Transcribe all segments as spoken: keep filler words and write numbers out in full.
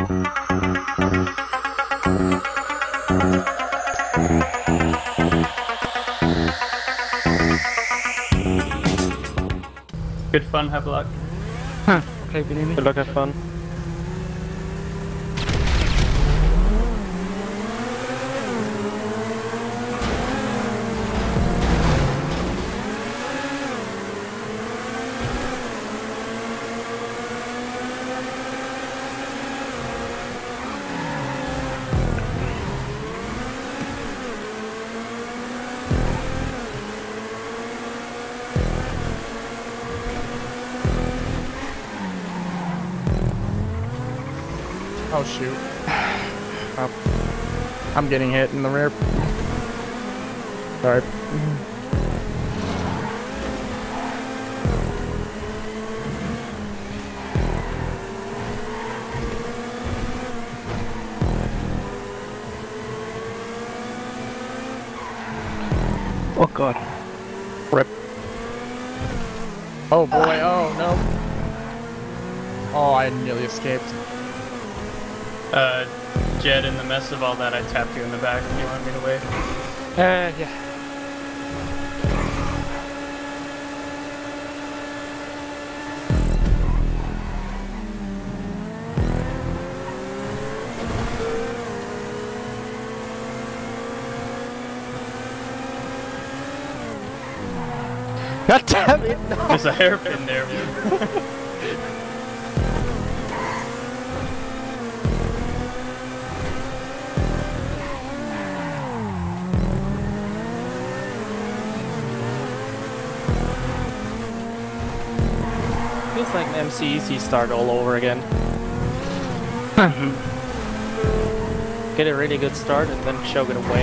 Good fun, have luck. Huh. Okay, good evening. Good luck, have fun. Oh shoot. Oh. I'm getting hit in the rear. Sorry. Oh god. Rip. Oh boy, oh no. Oh, I nearly escaped. Uh, Jed, in the mess of all that, I tapped you in the back. You want me to wait? Uh, yeah. God damn it! No. There's a hairpin there, dude. Feels like an M C E C start all over again. Get a really good start and then choke it away.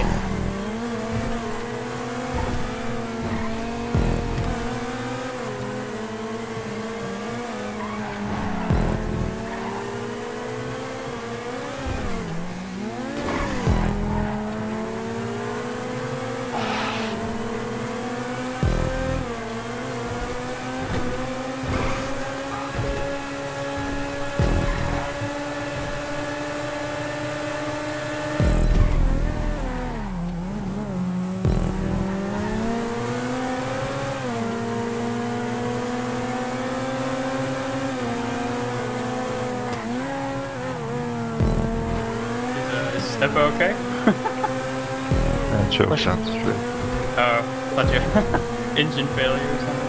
Steppo okay? Yeah, choke sounds straight. Oh, thought you engine failure or something.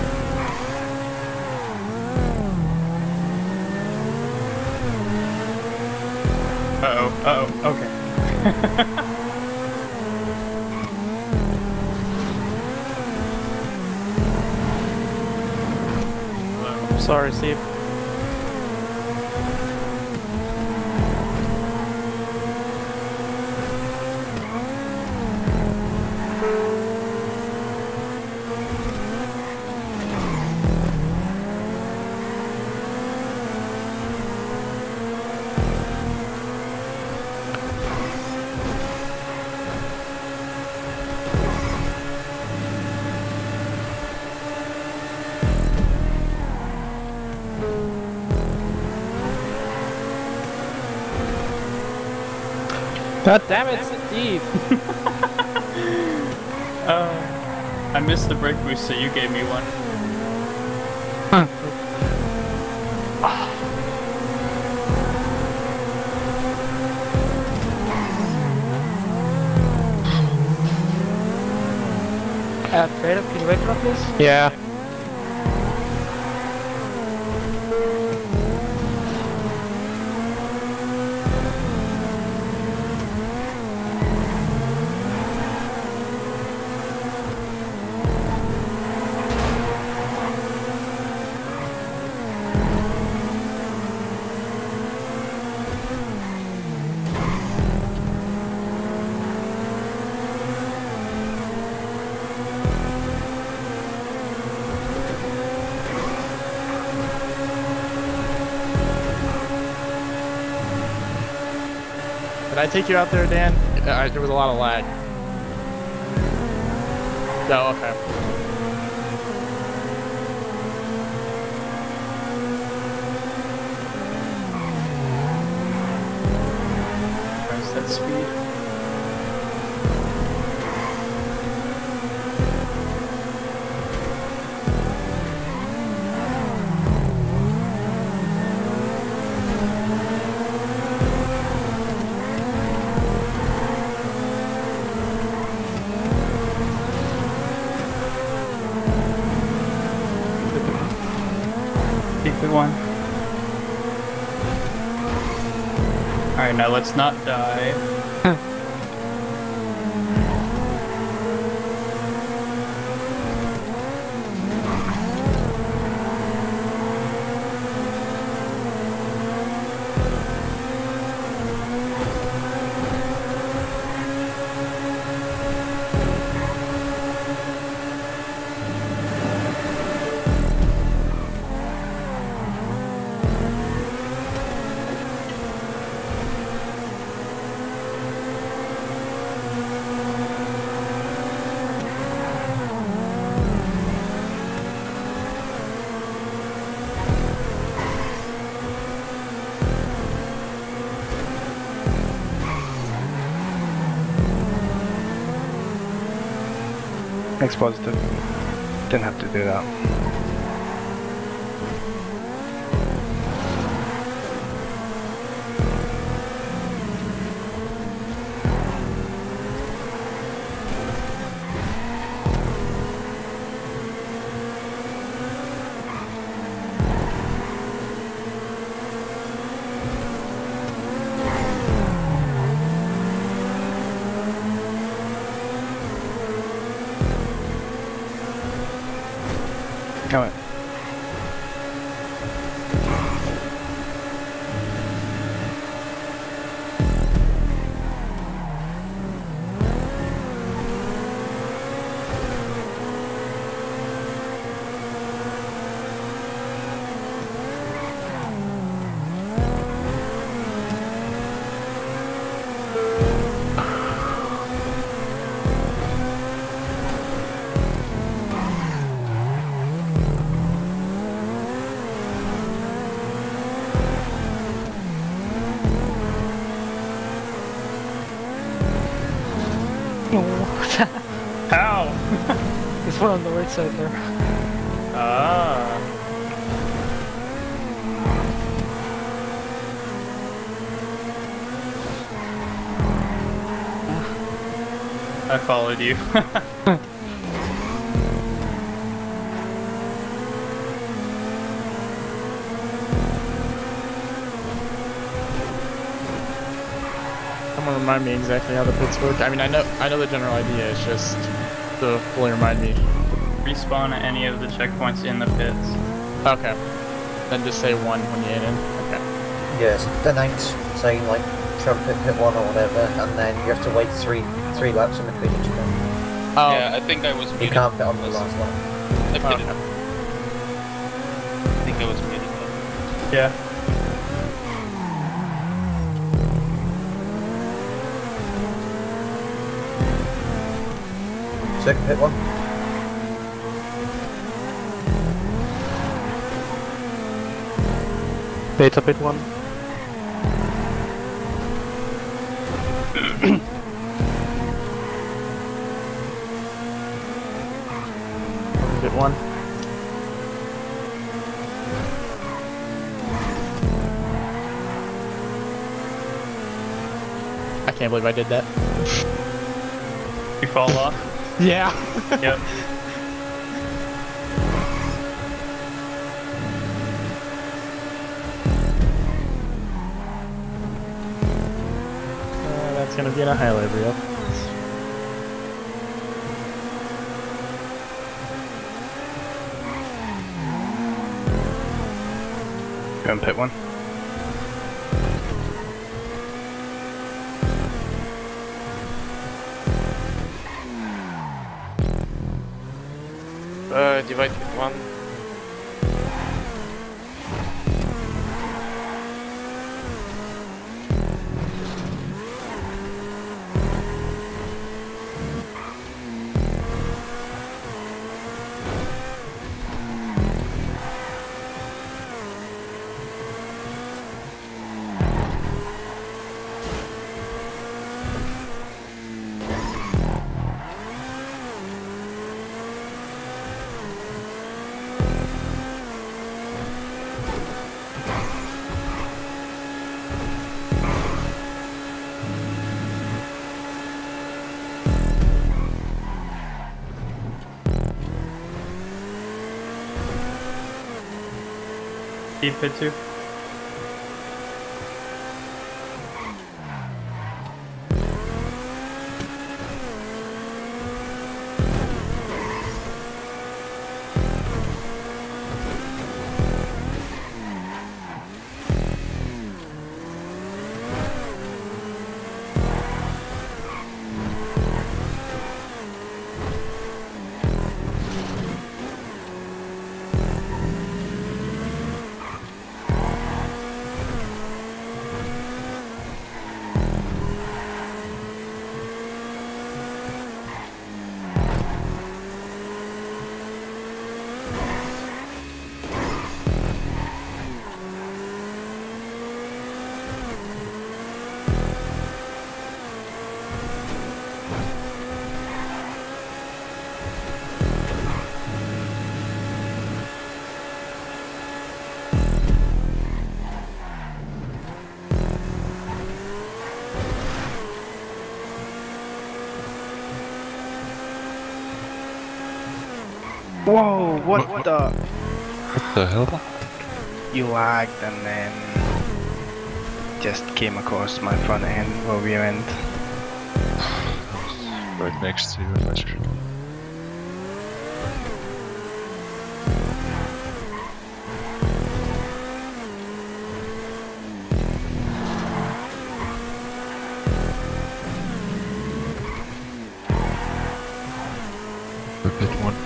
Uh-oh, uh-oh, okay. I'm sorry, Steve. God damn it, Steve! uh, I missed the brake boost, so you gave me one. Huh. Uh, trade up, can you wait for this? Yeah. Did I take you out there, Dan? Uh, there was a lot of lag. No, okay. that speed. Keep it one. Alright, now let's not die. Next positive. Didn't have to do that. Come on. How? There's one on the right side there. Ah. I followed you. Someone remind me exactly how the pits work. I mean, I know, I know the general idea. It's just to fully remind me. Respawn at any of the checkpoints in the pits. Okay. Then just say one when you hit in. Okay. Yes, announce saying like trumpet hit one or whatever, and then you have to wait three three laps in between each one. Oh. Yeah, I think I was muted. You can't pit on the Listen. last lap. I pitted. Okay. I think I was muted. Yeah. Second pit one. Beta pit one. Pit one. I can't believe I did that. You fall off? Yeah. Yep. Uh, that's gonna be in a highlight reel. Go and pit one. Uh, divide with one. Deep pit two. Whoa, what, What- the? What the hell? You lagged and then just came across my front end or rear end. Right next to you, if I should. A bit one.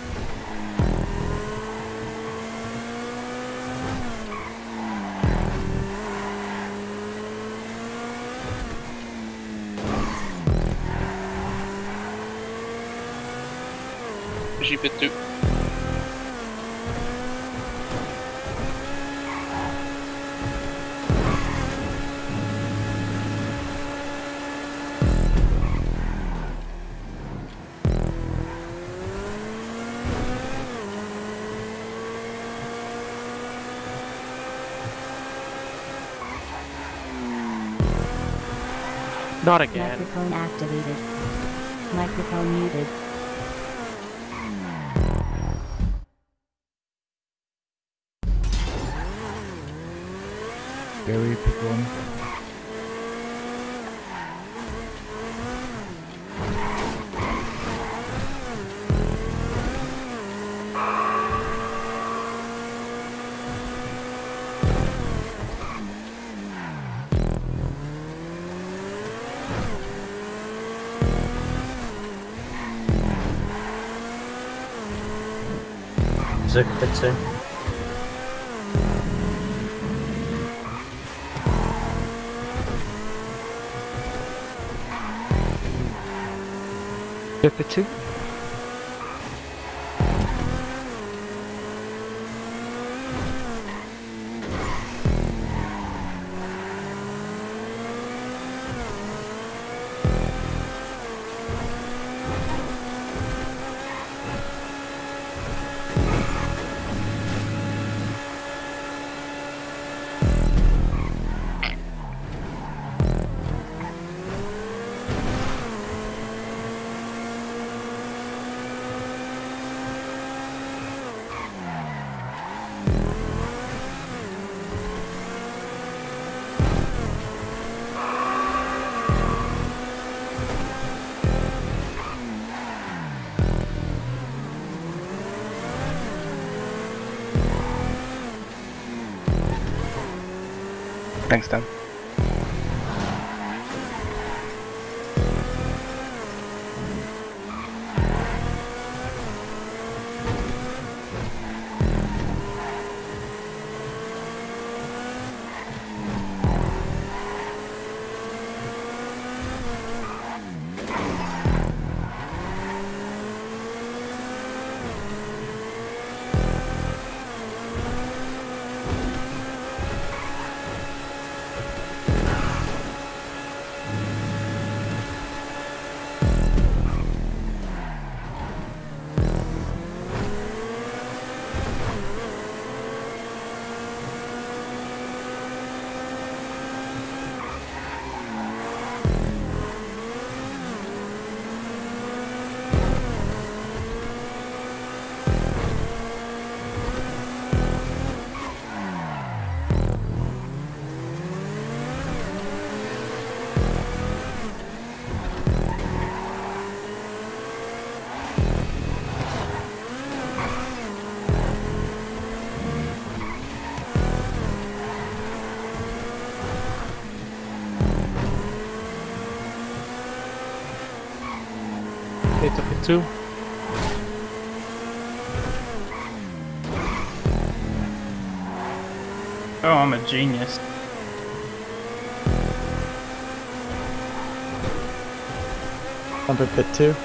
G P two. Not again. Microphone activated. Microphone muted. Gary, pick one. Zook pit two. Pippa two. Thanks, Dan. Pit to pit two. Oh, I'm a genius. Bumper pit two.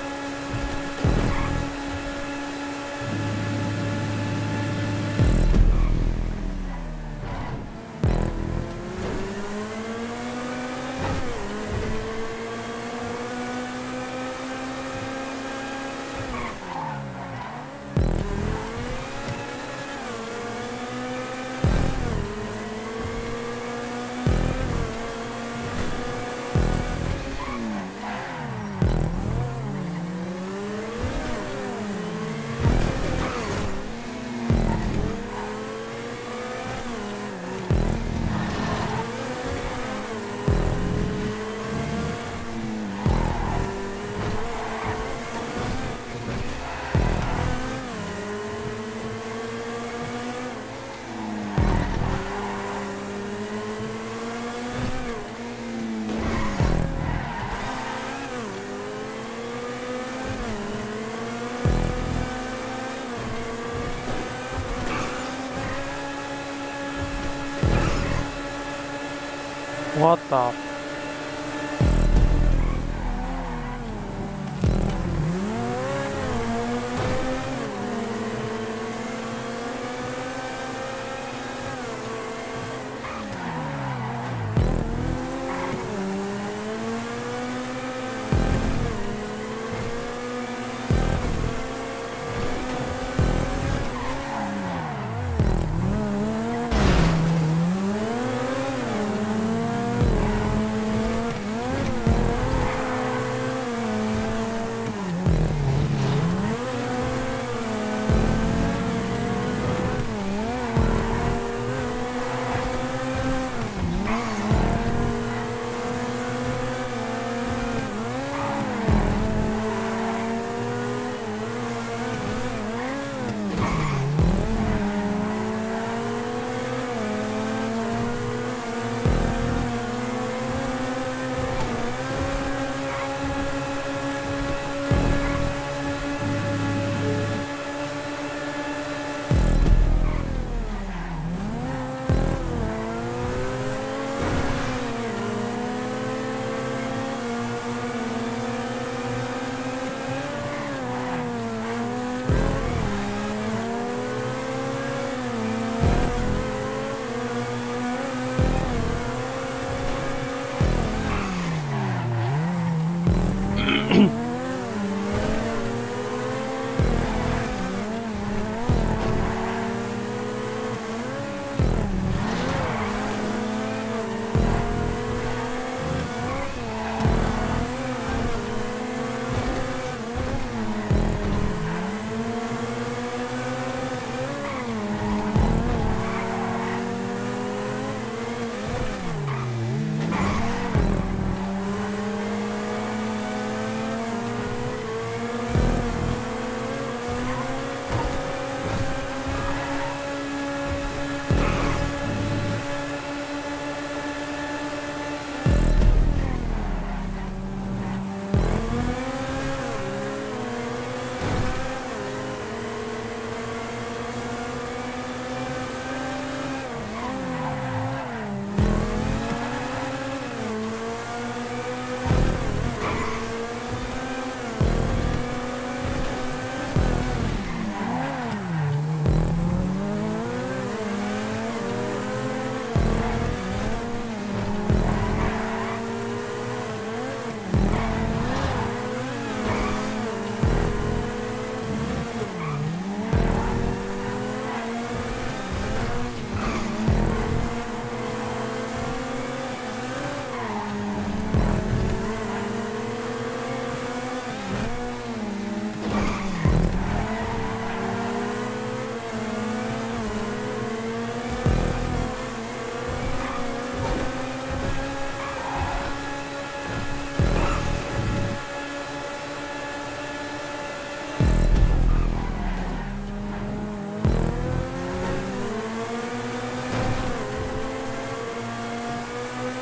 What the?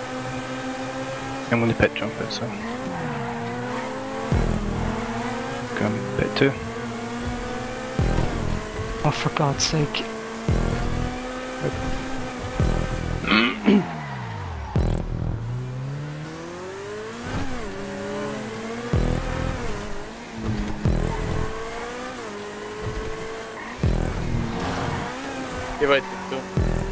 I'm gonna pit jump it, so. um, bit two. Oh, for God's sake. Give it to.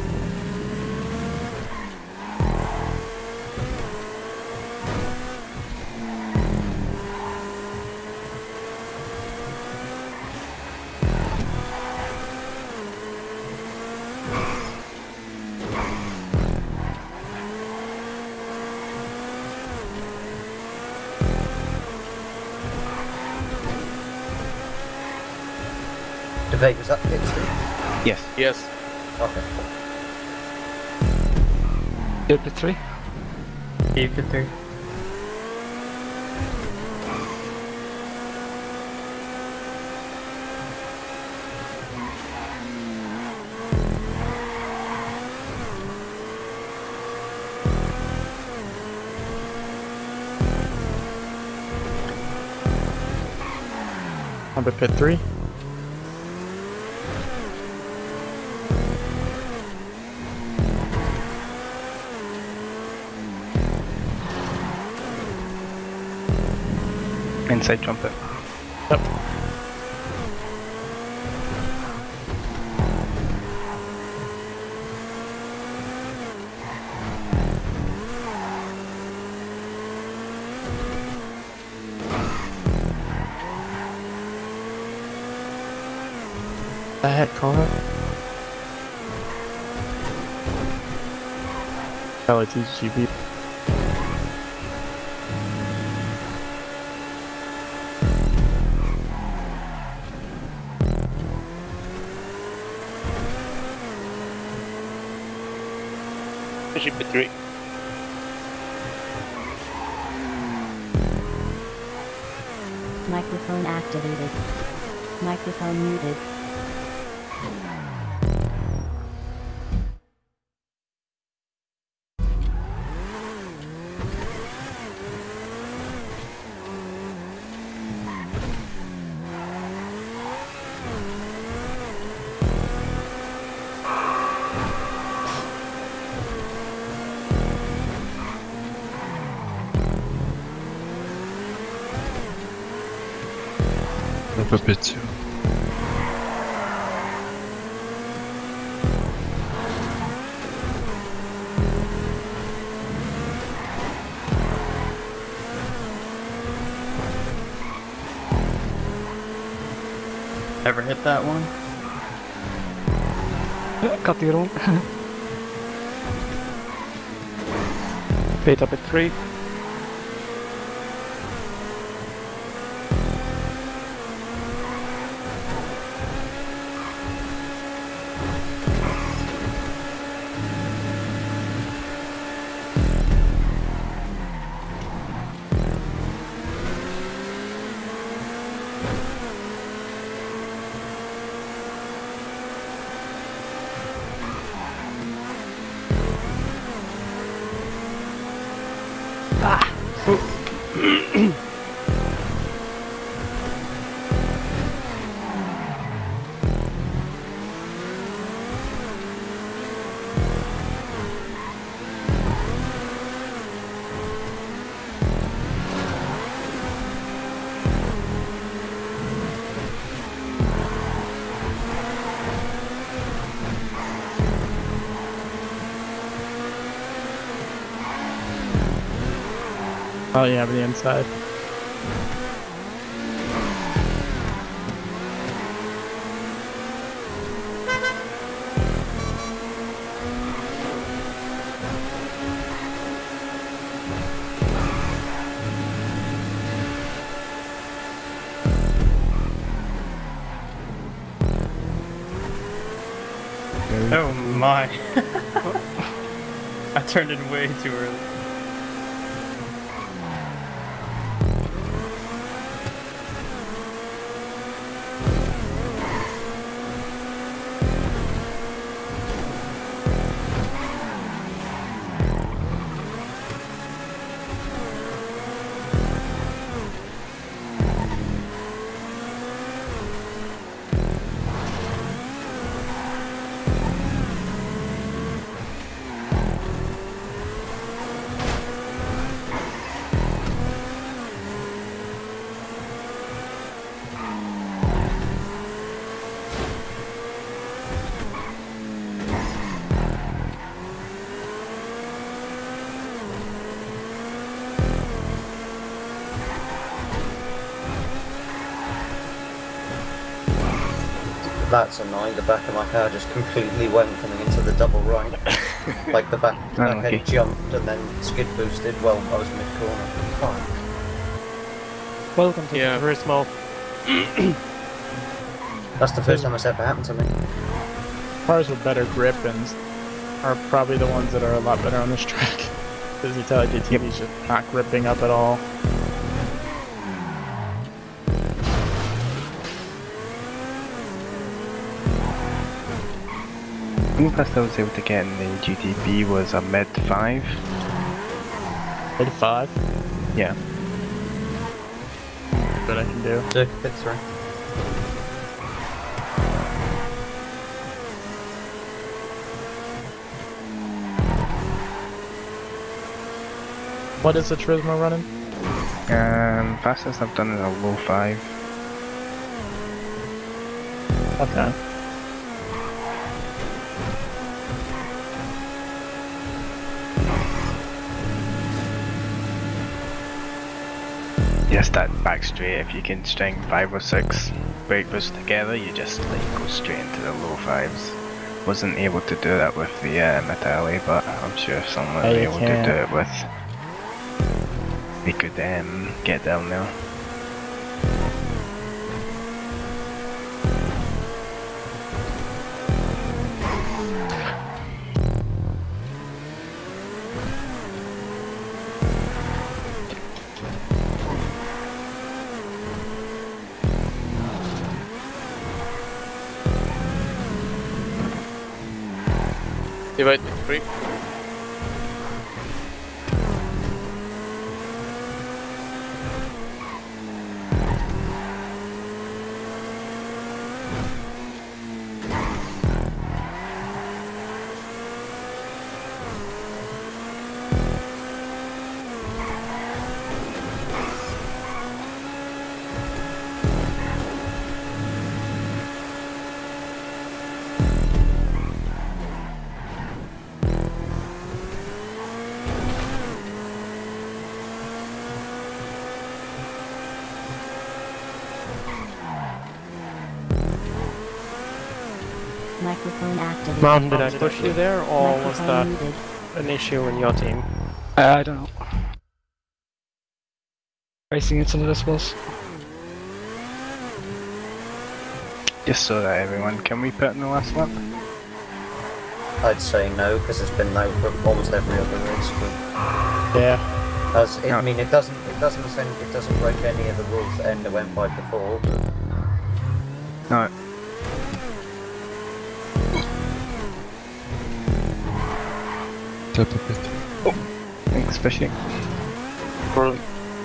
Debate, was that pit two? Yes. Yes. Okay. Good for three. Keep it three. Number pit three. Inside trumpet. Yep. The heck, car? L T G B. Fishing pit three. Microphone activated. Microphone muted. Number pit two. Ever hit that one? Cut the wrong. Bait up at three. Oh yeah, but the inside. Oh my. I turned in way too early. That's annoying. The back of my car just completely went coming into the double right. Like the back, the back Unlucky. head jumped and then skid boosted. Well, I was mid corner. Fuck. Welcome to Yeah. the Turismo. That's the first time it's ever happened to me. Cars with better grip and are probably the ones that are a lot better on this track. Because you tell like the T V's just not gripping up at all. The only best I was able to get in the G T B was a mid five. Mid five. Yeah. That I can do. Circuit pit through. What is the Turismo running? Um, fastest I've done is a low five. Okay. Just that back straight, if you can string five or six brake boosts together, you just like go straight into the low fives. Wasn't able to do that with the uh, Metalli, but I'm sure if someone Yeah, was you able can. to do it with, they could um, get down there. Divide by three. Microphone activated. Mom, did I push you there, or was Microphone that muted. an issue in your team? Uh, I don't know. Racing into the decibels. Just so that everyone, can we put in the last lap? I'd say no, because it's been no for almost every other race. But Yeah. as it, No. I mean, it doesn't, it doesn't, send, it doesn't break any of the rules that Ender went by before. But No. Tap a bit. Thanks, Fishy. Brilliant.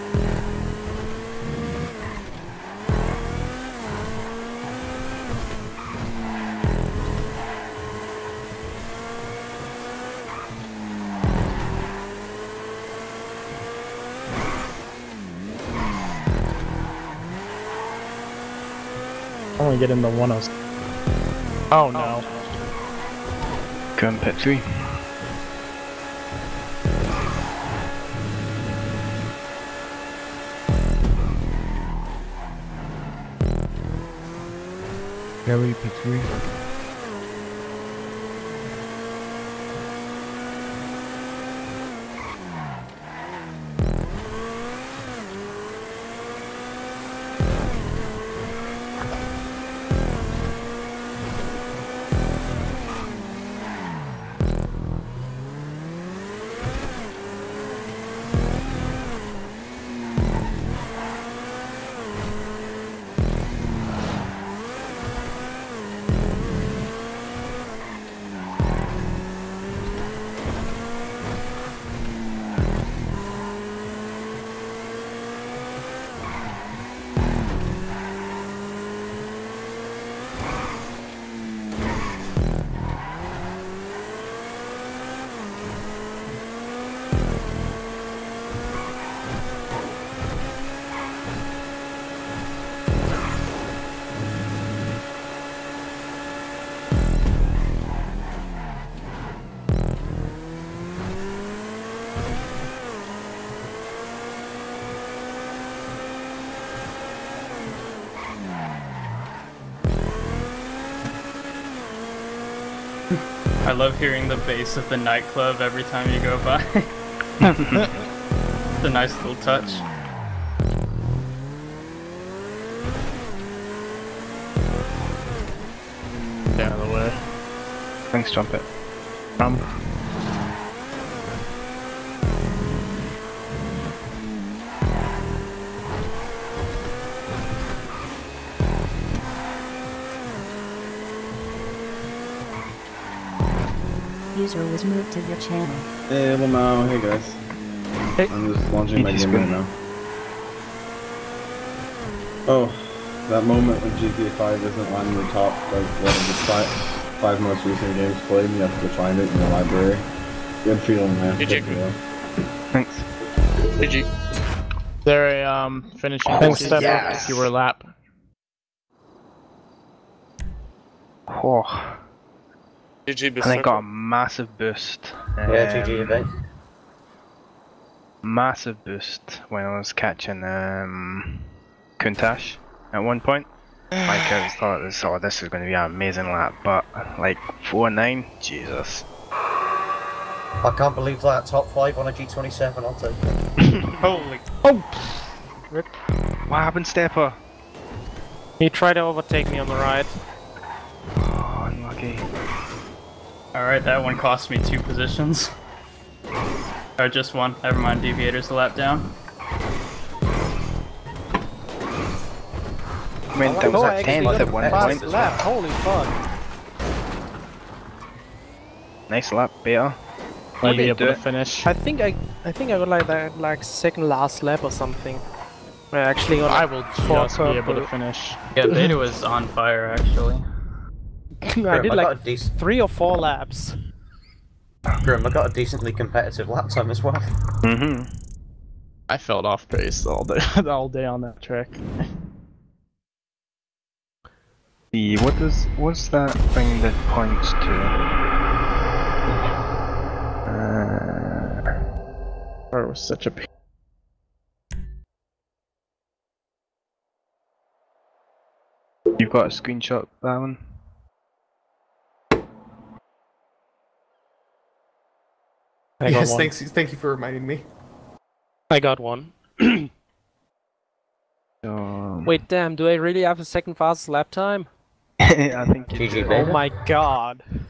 I want to get in the one oh. Oh no. Go in pit three. Gary, pit three. I love hearing the bass of the nightclub every time you go by. It's a nice little touch. Get out of the way. Thanks, Trumpet. Um, User was moved to your channel. Hey, Lamau. Hey, guys. Hey. I'm just launching Hey, my just game right go. now. Oh, that moment when G T A five isn't on the top of one of the five, five most recent games played, and you have to find it in the library. Good feeling, man. G G. Good feeling. Thanks. G G. there a um finishing Thanks, distance Steph. if you were lap. Oh, G G, and I got a massive boost. Yeah, G G um, event. Massive boost when I was catching um, Kuntash at one point. Like I was thought this, oh, this is going to be an amazing lap, but like four nine, Jesus. I can't believe that top five on a G twenty-seven. I'll take it. Holy. What happened, Stepper? He tried to overtake me on the right. Oh, unlucky. Alright, that one cost me two positions. Or just one. Never mind, Deviator's a lap down. I mean, that was at tenth at one fast point. lap, holy fuck. Nice lap, Beta. Might be You able do to it. finish. I think I I think I got like that like second last lap or something. I actually got I like, will four just be able to purple. finish. Yeah, Beta was on fire actually. I Grim, did I like got a decent. three or four laps. Grim, I got a decently competitive lap time as well. Mm-hmm. I felt off pace all day, all day on that track. The what does what's that thing that points to? Uh, Or it was such a pain. you've got a screenshot of that one. I got Yes, one. thanks. Thank you for reminding me. I got one. Um, Wait, damn, do I really have a second fastest lap time? I think you G G, do. Oh Beta. my god.